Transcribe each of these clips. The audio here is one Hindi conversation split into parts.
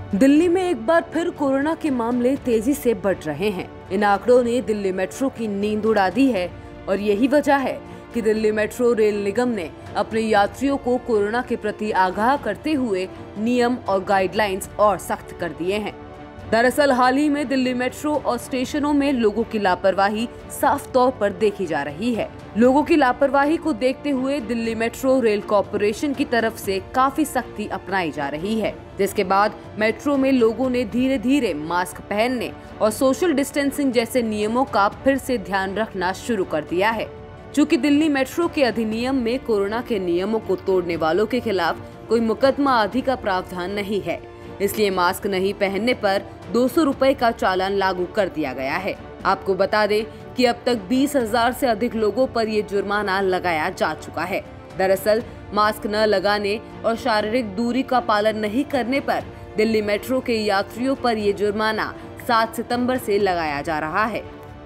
दिल्ली में एक बार फिर कोरोना के मामले तेजी से बढ़ रहे हैं। इन आंकड़ों ने दिल्ली मेट्रो की नींद उड़ा दी है और यही वजह है कि दिल्ली मेट्रो रेल निगम ने अपने यात्रियों को कोरोना के प्रति आगाह करते हुए नियम और गाइडलाइंस और सख्त कर दिए हैं। दरअसल हाल ही में दिल्ली मेट्रो और स्टेशनों में लोगों की लापरवाही साफ तौर पर देखी जा रही है। लोगों की लापरवाही को देखते हुए दिल्ली मेट्रो रेल कॉरपोरेशन की तरफ से काफी सख्ती अपनाई जा रही है, जिसके बाद मेट्रो में लोगों ने धीरे धीरे मास्क पहनने और सोशल डिस्टेंसिंग जैसे नियमों का फिर से ध्यान रखना शुरू कर दिया है। चूँकि दिल्ली मेट्रो के अधिनियम में कोरोना के नियमों को तोड़ने वालों के खिलाफ कोई मुकदमा आदि का प्रावधान नहीं है, इसलिए मास्क नहीं पहनने पर 200 रुपए का चालान लागू कर दिया गया है। आपको बता दें कि अब तक 20,000 से अधिक लोगों पर ये जुर्माना लगाया जा चुका है। दरअसल मास्क न लगाने और शारीरिक दूरी का पालन नहीं करने पर दिल्ली मेट्रो के यात्रियों पर ये जुर्माना 7 सितंबर से लगाया जा रहा है।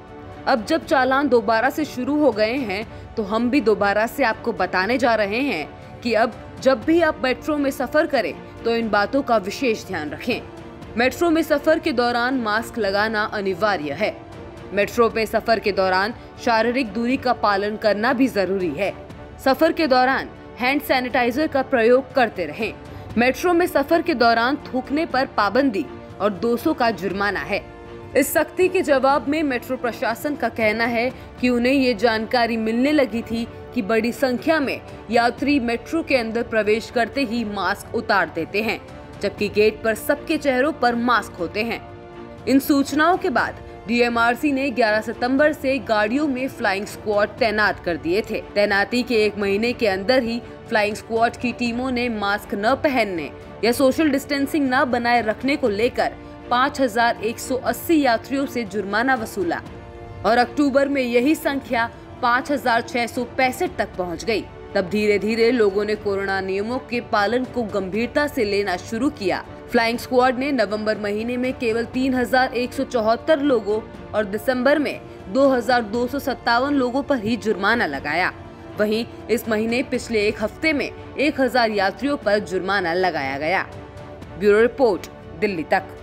अब जब चालान दोबारा से शुरू हो गए हैं तो हम भी दोबारा से आपको बताने जा रहे हैं कि अब जब भी आप मेट्रो में सफर करें तो इन बातों का विशेष ध्यान रखें। मेट्रो में सफर के दौरान मास्क लगाना अनिवार्य है। मेट्रो में सफर के दौरान शारीरिक दूरी का पालन करना भी जरूरी है। सफर के दौरान हैंड सैनिटाइजर का प्रयोग करते रहें। मेट्रो में सफर के दौरान थूकने पर पाबंदी और 200 का जुर्माना है। इस सख्ती के जवाब में मेट्रो प्रशासन का कहना है कि उन्हें ये जानकारी मिलने लगी थी कि बड़ी संख्या में यात्री मेट्रो के अंदर प्रवेश करते ही मास्क उतार देते हैं, जबकि गेट पर सबके चेहरों पर मास्क होते हैं। इन सूचनाओं के बाद डीएमआरसी ने 11 सितंबर से गाड़ियों में फ्लाइंग स्क्वाड तैनात कर दिए थे। तैनाती के 1 महीने के अंदर ही फ्लाइंग स्क्वाड की टीमों ने मास्क न पहनने या सोशल डिस्टेंसिंग न बनाए रखने को लेकर 5,180 यात्रियों से जुर्माना वसूला और अक्टूबर में यही संख्या 5,665 तक पहुंच गई। तब धीरे धीरे लोगों ने कोरोना नियमों के पालन को गंभीरता से लेना शुरू किया। फ्लाइंग स्क्वाड ने नवंबर महीने में केवल 3,174 लोगों और दिसंबर में 2,257 लोगों पर ही जुर्माना लगाया। वहीं इस महीने पिछले एक हफ्ते में 1,000 यात्रियों पर जुर्माना लगाया गया। ब्यूरो रिपोर्ट, दिल्ली तक।